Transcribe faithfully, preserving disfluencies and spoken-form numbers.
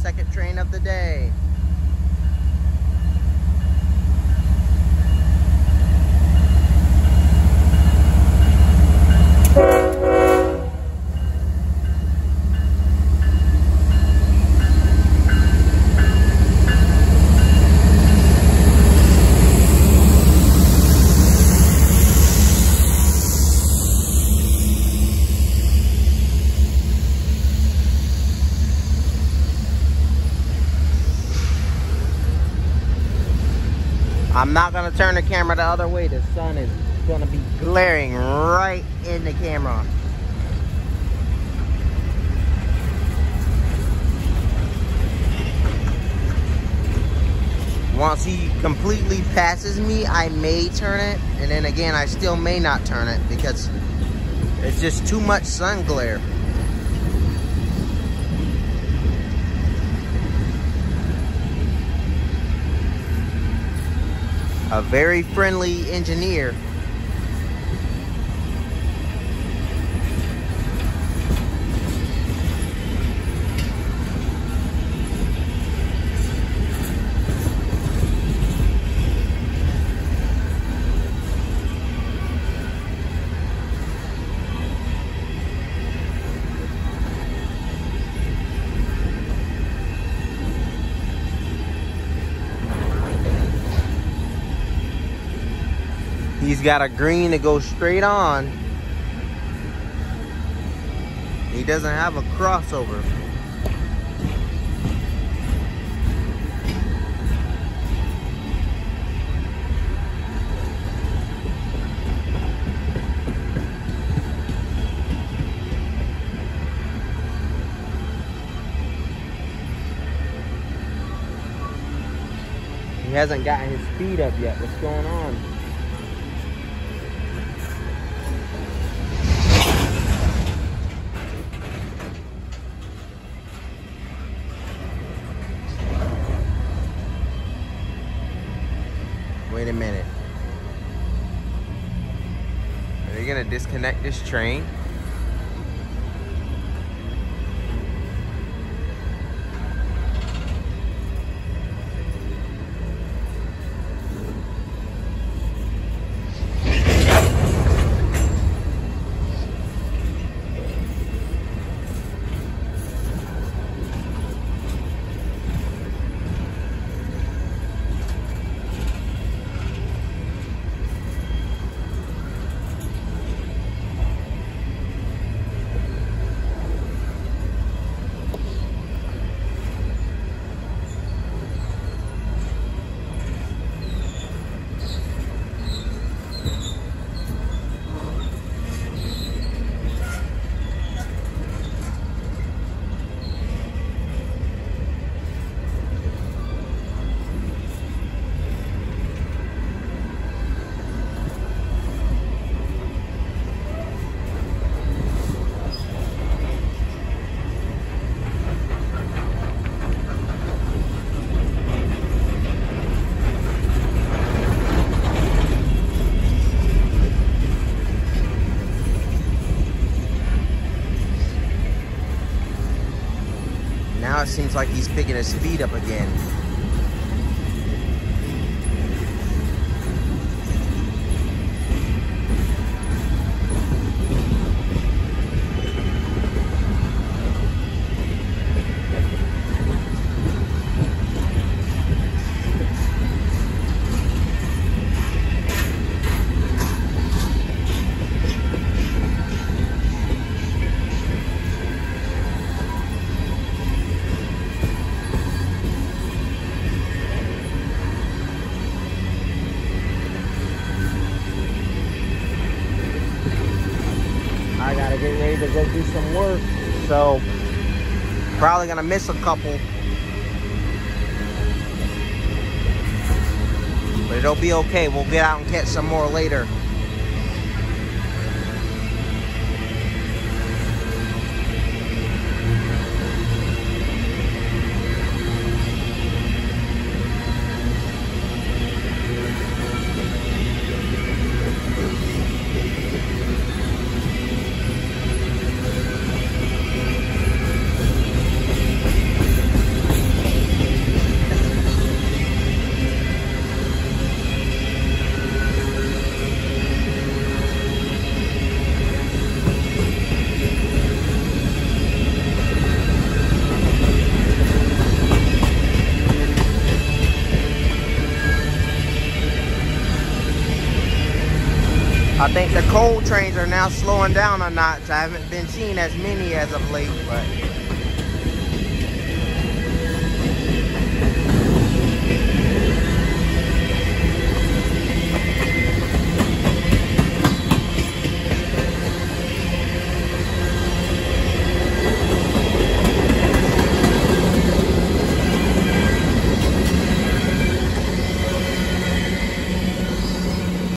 second train of the day. I'm not gonna turn the camera the other way. The sun is gonna be glaring right in the camera. Once he completely passes me, I may turn it, and then again, I still may not turn it because it's just too much sun glare. A very friendly engineer. He's got a green that goes straight on. He doesn't have a crossover. He hasn't gotten his speed up yet. What's going on? Wait a minute. Are they gonna disconnect this train? Now it seems like he's picking his speed up again. I gotta get ready to go do some work, so probably gonna miss a couple, but it'll be okay. We'll get out and catch some more later. I think the coal trains are now slowing down a notch. I haven't been seeing as many as of late, but